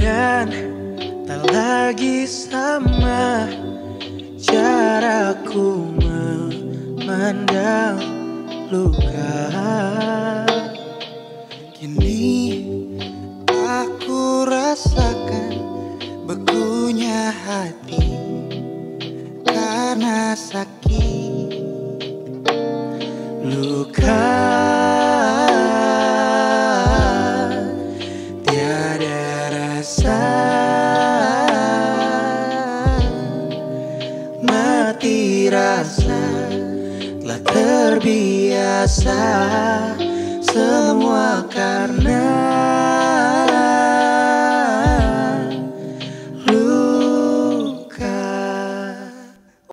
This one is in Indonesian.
dan tak lagi sama caraku memandang luka. Kini aku rasakan bekunya hati karena sakit. Luka tiada rasa, mati rasa, telah terbiasa semua karena